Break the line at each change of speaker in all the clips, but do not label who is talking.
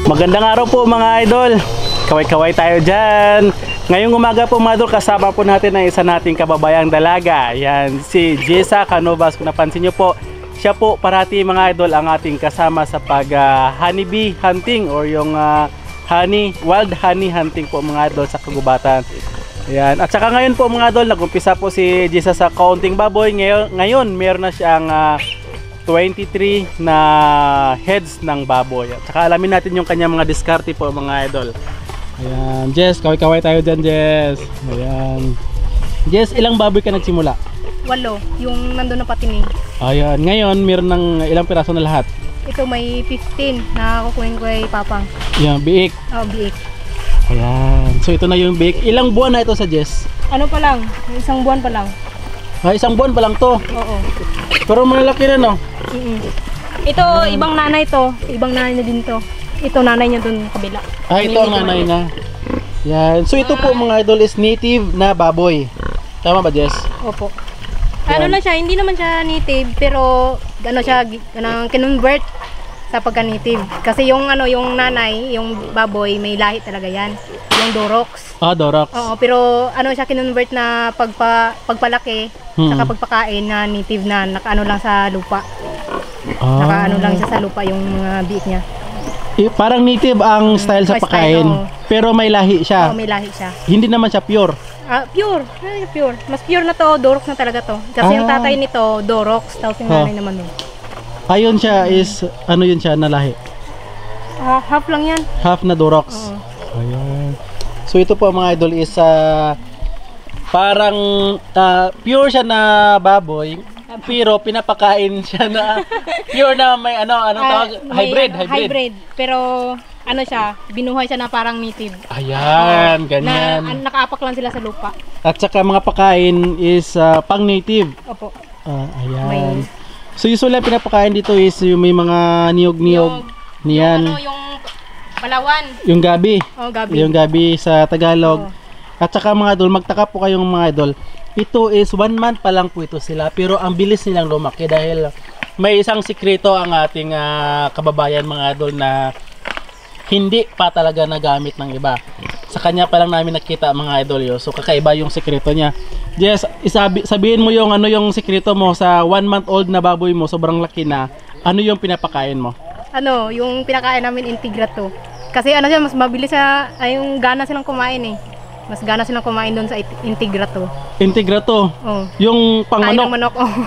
Magandang araw po mga idol. Kaway-kaway tayo dyan. Ngayong umaga po mga idol, kasama po natin ang isa nating kababayang dalaga. Yan, si Jessa Canovas. Kung napansin nyo po, siya po parati mga idol ang ating kasama sa pag honeybee hunting or yung wild honey hunting po mga idol sa kagubatan. Yan. At saka ngayon po mga idol, nag-umpisa po si Jessa sa kaunting baboy. Ngayon meron na siyang 23 na heads ng baboy. At saka alamin natin yung kanyang mga diskarte po mga idol. Ayan, Jess, kaway-kaway tayo dyan, Jess. Ayan. Jess, ilang baboy ka nagsimula?
8, yung nandun na patining.
Ayan, ngayon meron ng ilang piraso na lahat?
Ito may 15 na kukunin ko kay Papang.
Yan, biik.
Oh, biik.
Ayan, so ito na yung biik. Ilang buwan na ito sa Jess?
Ano pa lang, isang buwan pa lang.
Isang buwan pa lang to.
Oo.
Pero malalaki na no?
Ito, ibang nanay to. Ibang nanay na din to. Ito nanay niya dun kabila.
Ito ang nanay na. Yan. So ito po mga idol is native na baboy. Tama ba, Jess?
Opo. Ano lang siya, hindi naman siya native, pero ano siya, kinonvert sa pagka-native. Kasi yung yung nanay, yung baboy, may lahi talaga yan. Yung Durox.
Durox.
Oo, pero ano siya kinonvert na pagpalaki, saka pagpakain na native na nakaano lang sa lupa. Nakaano lang siya sa lupa yung biik niya.
Parang native ang style sa pagkain, pero may lahi siya.
Oo, may lahi siya.
Hindi naman siya pure.
Pure. Pure. Mas pure na to, Durox na talaga to. Kasi yung tatay nito, Durox, tapos yung nanay naman nun.
Ayun siya is, ano yun siya na lahi?
Half lang yan.
Half na Durox.
Oo.
Ayan. So ito po mga idol is parang pure siya na baboy, pero pinapakain siya na pure na may tawag? Hybrid.
Pero ano siya, binuhay siya na parang native.
Ayan, ganyan.
Na nakaapak lang sila sa lupa.
At saka mga pakain is pang native.
Opo.
Ayan. So usually pinapakain dito is yung may mga niyog-niyog. Niyan.
Yung Palawan.
Yung gabi.
Oh, gabi.
Yung gabi sa Tagalog. At saka mga idol, magtaka po kayong mga idol. Ito is 1 month pa lang po ito sila, pero ang bilis nilang lumaki dahil may isang sikreto ang ating kababayan mga idol na hindi pa talaga nagamit ng iba. Sa kanya pa lang namin nakita mga idol yun. So kakaiba yung sikreto niya. Jess, sabihin mo yung yung sikreto mo sa 1 month old na baboy mo, sobrang laki na. Ano yung pinapakain mo?
Yung pinakain namin Integrato. Kasi siya, mas mabilis yung gana silang kumain eh. Mas gana silang kumain doon sa Integrato.
Integrato?
Oh.
Yung pang manok?
Kain ng manok, oh.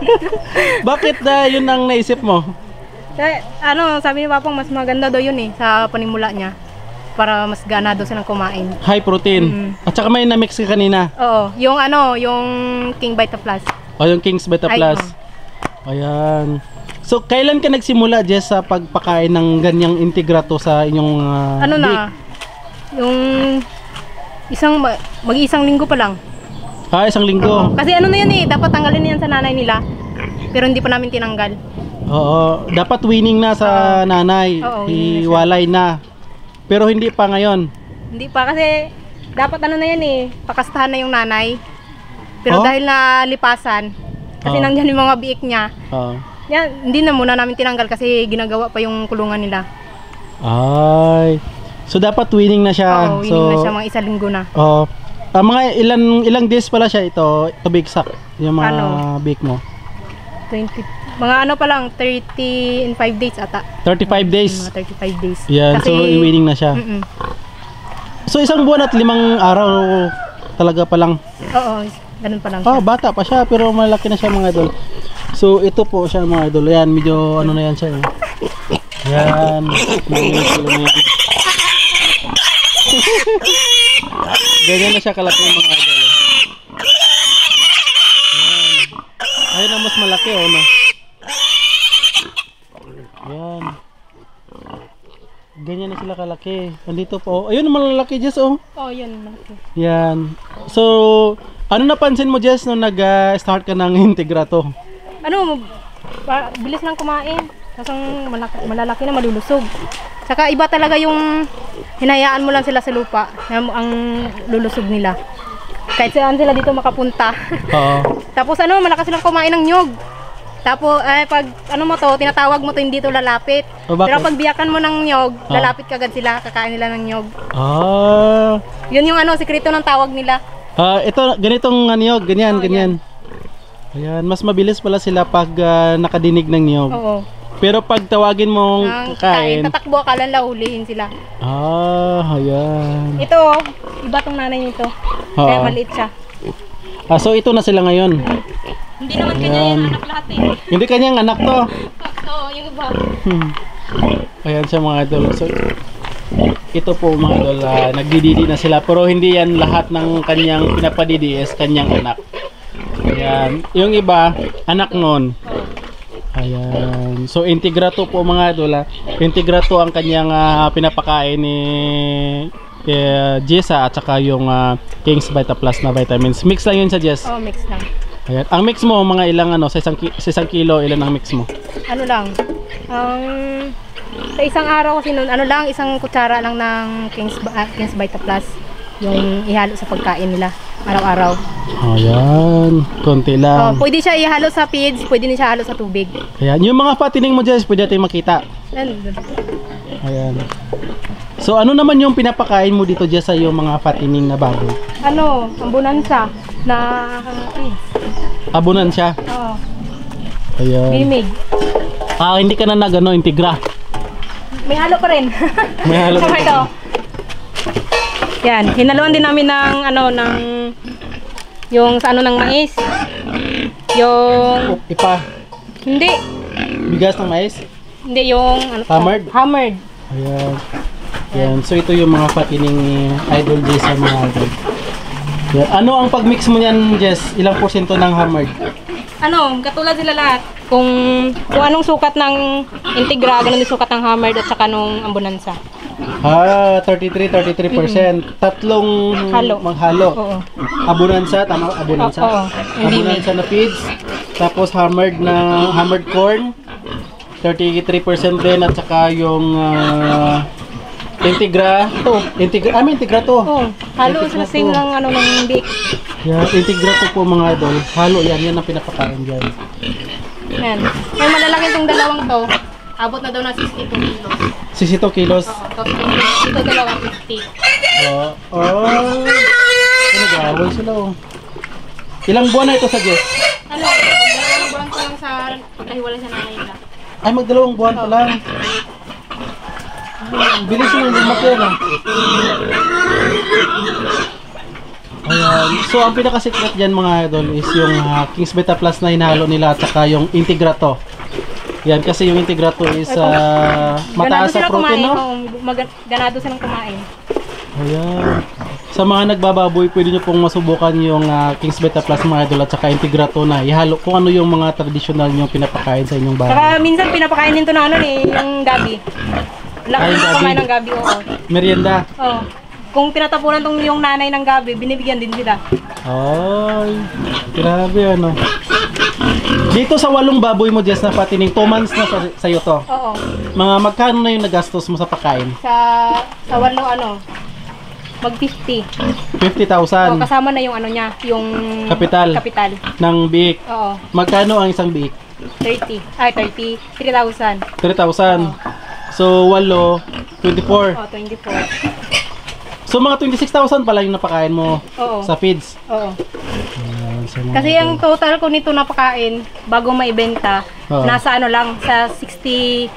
Bakit yun ang naisip mo?
Sabi ni Papang, mas maganda daw yun eh, sa panimula niya. Para mas gana daw silang kumain.
High protein. At saka may na-mix ka kanina.
Oo. Yung King Vita Plus.
Yung King's Vita Plus. Ayan. So, kailan ka nagsimula, Jess, sa pagpakain ng ganyang Integrato sa inyong beef?
Yung mag-isang linggo pa lang.
Isang linggo.
Kasi na yan eh, dapat tanggalin na yan sa nanay nila. Pero hindi pa namin tinanggal.
Oo, dapat winning na sa nanay. Hiwalay na. Pero hindi pa ngayon. Hindi
pa kasi dapat na yan eh, pakastahan na yung nanay. Pero dahil na lipasan, kasi nandyan yung mga biik niya. Yan, hindi na muna namin tinanggal kasi ginagawa pa yung kulungan nila.
Ay. So dapat winning na siya.
Oo, winning na siya, mga 1 linggo na.
Mga ilang days pala siya ito bigsak yung mga bake mo.
20 mga pa lang 35 days ata.
35 days.
Mga 35 days.
Yan, kasi, so winning na siya. So 1 buwan at 5 araw talaga pa lang. Oo,
ganun pa lang siya.
Bata pa siya pero malaki na siya mga idol. So ito po siya mga idol. Yan, medyo na yan siya. Yan. Ganyan na siya kalaki ng mga idol. Yan. Ayun ang mas malaki no. Yan. Ganyan na sila kalaki. Andito po. Ayun malalaki Jess
yan malaki.
Yan. So ano napansin mo Jess nung nag-start ka ng Integrato?
Bilis lang kumain. Kasi malalaki na, malulusog. Saka iba talaga yung hinayaan mo lang sila sa lupa, ang lulusog nila. Kahit saan sila dito makapunta. Tapos malakas silang kumain ng nyog. Tapos, pag ano mo to, tinatawag mo to, hindi to lalapit.
O, bakit?
Pero pag biyakan mo ng nyog, lalapit kagad sila, kakain nila ng nyog.
Ah.
Yun yung ano, sikreto ng tawag nila.
Ito, ganitong niyog, ganyan, ganyan. Ayan, mas mabilis pala sila pag nakadinig ng niyog.
Oo.
Pero pag tawagin mong kakain,
tatakbo, akala nila hulihin sila.
ayan.
Ito, iba tong nanay nito. Kaya maliit siya.
So ito na sila ngayon.
Hindi naman kanya yung anak lahat eh.
Hindi kanyang anak to.
Oo, yung iba.
Ayan siya mga idol. So, ito po mga idol, nagdididi na sila. Pero hindi yan lahat ng kanyang pinapadidi is kanyang anak. Ayan. Yung iba, anak nun. Ayan. So, integrato po mga idol. Integrato ang kanyang pinapakain ni Jessa at saka yung King's Vita Plus na vitamins. Mix lang yun sa Jess.
Oo, mix lang.
Ayan. Ang mix mo, mga ilang ano, sa isang kilo, ilan ang mix mo?
Ano lang, sa isang araw kasi nun, ano lang, isang kutsara lang ng King's Vita Plus yung ihalo sa pagkain nila araw-araw.
Ayan, konti lang.
Pwede siya ihalo sa feeds, pwede din siya ihalo sa tubig.
Ayan, yung mga patining mo Jess, pwede natin makita. Ayan. So ano naman yung pinapakain mo dito Jess sa yung mga patining na baboy?
Ano, ang bonanza na feeds.
Abunan siya.
Oo.
Ayan.
Bimig.
Hindi ka na integra.
May halo pa rin.
May halo pa rin.
Ito. Yan, hinaluan din namin ng ano ng yung sa ano ng mais. Yung
Ipa.
hindi,
Bigas ng mais.
hindi yung ano to?
Hammered?
Hammered.
Ayan. Ayan. So ito yung mga patining ni Idol Jess sa mga idol. Ayan. Ano ang pagmix mo niyan Jess? Ilang porsyento ng hammered?
Ano, katulad sila lahat. Kung anong sukat ng Integra, ganun din sukat ng Hammered at saka nung Ambonanza.
33%. Tatlong
Halo.
maghalo.
Oo.
Abunansa, tama? Abunansa?
Oo.
Abunansa na feeds. Tapos hammered corn. 33% din at saka yung Integra. Integra to.
Oo. Halo sila same lang ano ng bake.
Yeah, Integra to po mga idol. Halo yan ang pinapakain dyan.
Yan. May malalaki itong dalawang to. Abot na daw na 62 kilos.
62 kilos.
Tapos ito dalawang 50.
Nag-aaway sila oh. Ilang buwan na ito sa Jess?
Ano, dalawang buwan ko lang sa pagkahiwalay sa nanay nila.
Ay, magdalawang buwan pa lang. Bilis yung lumaki na. Ayan. So, ang pinaka-secret dyan mga idol is yung King's Vita Plus na hinalo nila at saka yung Integrato. Yan, kasi yung Integrato is mataas sa protein, no?
Ganado silang kumain.
Ayan. Sa mga nagbababoy, pwede nyo pong masubukan yung King's Vita Plus mga idol at saka Integrato na ihalo kung ano yung mga traditional nyo pinapakain sa inyong baboy.
Saka minsan pinapakain din to na ano yung gabi. Laki na kumain ng gabi, oo.
Merienda.
Oo. Kung tinatapunan tong yung nanay ng gabi, binibigyan din sila.
Ay, grabe ano. Dito sa 8 baboy mo, Jess, na patining 2 months na sa'yo to.
Oo.
Mga magkano na yung nagastos mo sa pagkain?
Sa walo ano, mag 50.
50,000
Kasama na yung ano niya, yung
Kapital. Ng biik.
Oo.
Magkano ang isang biik?
30. Ay, 30. 3,000.
3,000. So, 8, 24.
Oo, 24.
So, mga 26,000 pala yung napakain mo
Oo.
sa feeds.
Oo.
Ayan, sa mga
Kasi ang total ko nito napakain bago maibenta,
Oo.
nasa ano lang, sa 66.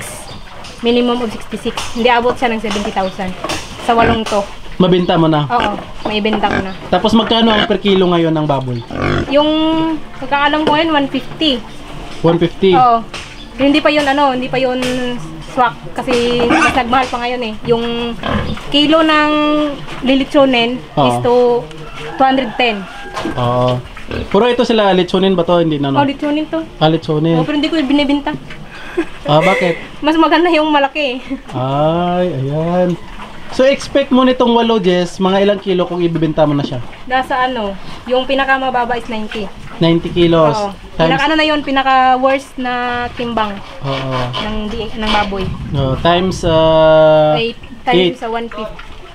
Minimum of 66. Hindi abot siya ng 70,000. Sa 8 to.
mabenta mo na.
Oo, maibenta ko na.
Tapos magkano ang per kilo ngayon ng baboy?
Yung pagkakalam ko ngayon, 150.
150.
Oo. Hindi pa yun ano, hindi pa yun swak kasi mas nagmahal pa ngayon eh. Yung kilo ng lilitsonin is to 210.
Oo. Puro ito sila litsunin ba to? Hindi na no?
Oh, litsonin to.
Litsunin.
Oh, pero hindi ko binibenta.
Bakit?
Mas maganda yung malaki eh.
Ay, ayan. So expect mo nitong 8 Jess, mga ilang kilo kung ibibenta mo na siya?
Nasa ano, yung pinakamababa is 90.
90 kilos.
Oo. Pinaka ano na yun, pinaka worst na timbang
Oo.
ng baboy.
Times
8 times sa 150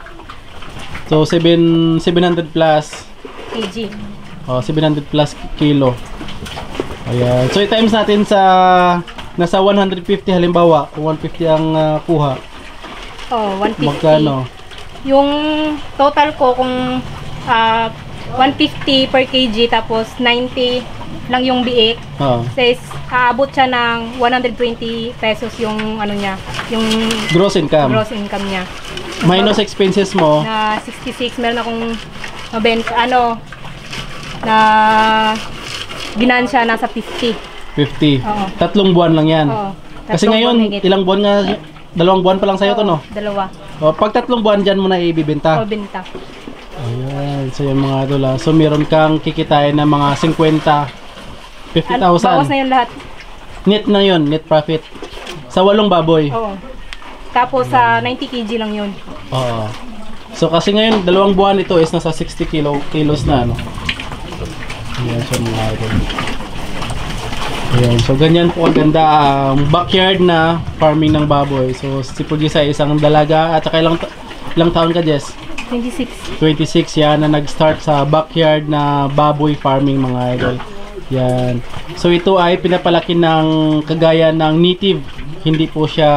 So 700 plus.
kg.
700 plus kilo. Ayan. So i-times natin sa nasa 150 halimbawa, kung 150 ang kuha.
Oh, 150.
Magkano?
Yung total ko kung 150 per kg tapos 90 lang yung biik.
Oo.
Says aabot siya ng 120 pesos yung ano niya, yung
Gross income.
gross income niya.
Minus expenses mo.
Na 66, meron akong mabenta, na ginansya nasa 50.
50.
Oo.
3 buwan lang yan.
Oo.
Kasi
3
ngayon,
buwan higit.
ilang buwan nga, 2 buwan pa lang sa'yo to, no?
Dalawa.
O, pag 3 buwan dyan mo na ibibenta.
O, benta.
Ayan, so yung mga idol ha. So meron kang kikitain na mga 50, 50,000.
Bawas na yung lahat.
Net na yun, net profit. Sa 8 baboy.
Oo. Tapos sa 90 kg lang yun.
Oo. So kasi ngayon, 2 buwan ito is nasa 60 kilos na, ano. Ayan, so mga idol. Ayan, so ganyan po kaganda ang backyard na farming ng baboy. So si Pugisa ay isang dalaga at saka ilang taon ka, Jess?
26.
26 yan na nag-start sa backyard na baboy farming mga idol. Yan. So ito ay pinapalaki ng kagaya ng native. Hindi po siya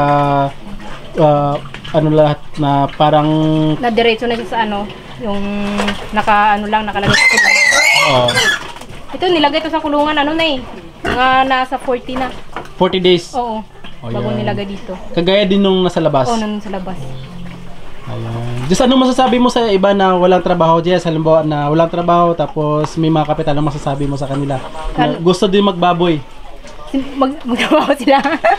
lahat na parang
Na-diretso na siya sa yung nakalagay sa kulungan.
Oo.
Ito, nilagay ito sa kulungan, mga nasa 40 na.
40 days.
Oo.
Oh,
Bago
yan.
nilagay dito.
Kagaya din nung nasa labas.
Oo, nandun sa labas.
Ayan. Jess, ano masasabi mo sa iba na walang trabaho, Jess? Halimbawa na walang trabaho tapos may mga kapital, ano masasabi mo sa kanila? Na gusto din magbaboy.
Magtrabaho sila.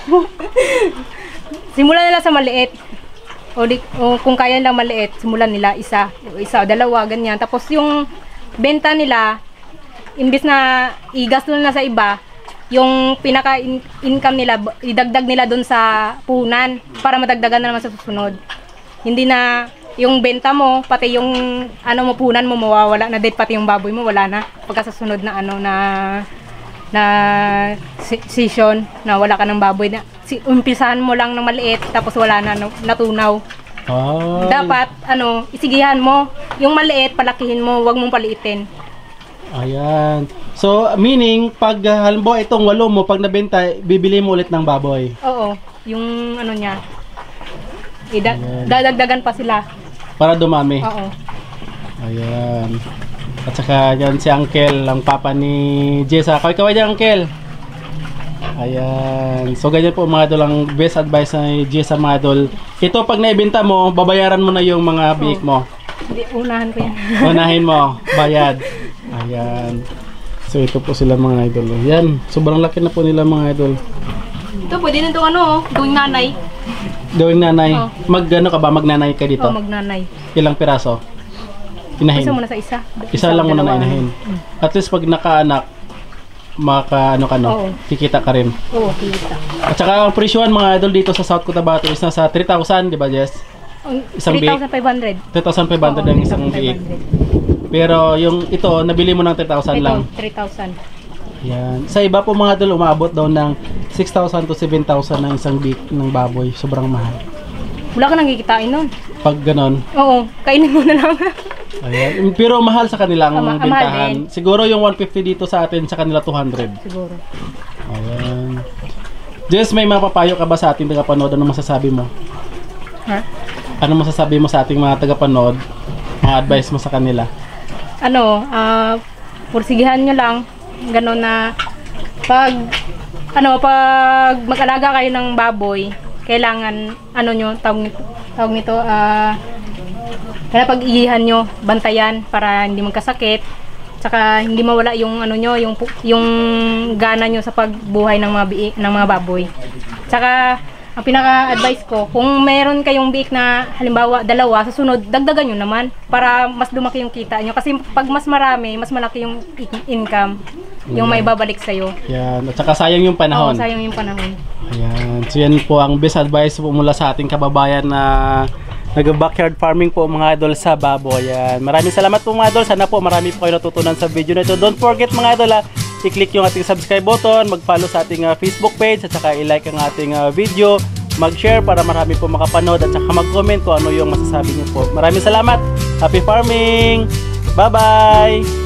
Simulan nila sa maliit. O kung kaya lang maliit, simulan nila isa, dalawa, ganyan. Tapos yung benta nila, imbis na igasto nila sa iba, yung pinaka-income nila, idagdag nila dun sa puhunan para madagdagan na naman sa susunod. Hindi na yung benta mo, pati yung puhunan mo mawawala na din, pati yung baboy mo wala na. Pagka sa sunod na na season na wala ka ng baboy na umpisahan mo lang ng maliit tapos wala na natunaw.
Oh.
Dapat isigihan mo yung maliit, palakihin mo, wag mong paliitin.
Ayan. So, meaning, pag halimbawa itong 8 mo, pag nabenta, bibili mo ulit ng baboy.
Oo, yung niya. Dadagdagan pa sila.
Para dumami.
Oo.
Ayan. At saka yan si Uncle, ang papa ni Jessa. Kaway-kaway dyan, Uncle. Ayan. So, ganyan po mga idol, ang best advice ni Jessa mga idol. Ito, pag naibenta mo, babayaran mo na yung mga biik mo.
Hindi, unahan ko yan.
Unahin mo, bayad. Ayan. So, ito po sila mga idol. Yan, sobrang laki na po nila mga idol.
Ito, pwede na itong gawing nanay.
Gawing nanay.
Oh.
Mag-ano ka ba? Magnanay ka dito?
Oo, magnanay.
Ilang piraso? Inahin?
Isa muna sa isa.
Isa lang muna na
dalawa.
inahin. At least pag nakaanak,
Oo.
kikita ka rin.
Oo, kita.
At saka ang presyohan mga idol dito sa South Cotabato is nasa 3,000, di ba Jess? Isang biik?
3,500.
3,500 ang isang biik. Pero yung ito, nabili mo ng 3,000 lang.
Ito, 3,000.
Yan. Sa iba po mga idol, umaabot daw ng 6,000 to 7,000 ng isang biik ng baboy. Sobrang mahal.
Wala ka nang kikitain nun.
Pag ganon.
Oo, kainin mo na lang.
Ayan. Pero mahal sa kanilang
Mahal
bintahan. Siguro yung 150 dito sa atin, sa kanila 200.
Siguro.
Ayan. Jess, may mapapayo ka ba sa ating tagapanood? Ano masasabi mo?
Ha?
Ano masasabi mo sa ating mga tagapanood? Mga advice mo sa kanila?
Pursigihan nyo lang. Ganon na pag mag-alaga kayo ng baboy, kailangan tawag nito kaya pag-iihan nyo, bantayan para hindi magkasakit, saka hindi mawala yung yung gana nyo sa pagbuhay ng mga baboy. Saka ang pinaka-advice ko, kung meron kayong biik na halimbawa 2, sa sunod dagdagan nyo naman para mas lumaki yung kita nyo, kasi pag mas marami, mas malaki yung income, yung may babalik sa'yo.
Yan. At saka sayang yung panahon.
Oo, sayang yung panahon.
Ayan. So yan po ang best advice po mula sa ating kababayan na nag-backyard farming po mga idol sa baboy. Ayan. Maraming salamat po mga idol. Sana po marami po kayo natutunan sa video na ito. Don't forget mga idol, i-click yung ating subscribe button, mag-follow sa ating Facebook page, at saka i-like ang ating video, mag-share para marami po makapanood, at saka mag-comment kung ano yung masasabi niyo po. Maraming salamat. Happy farming! Bye-bye!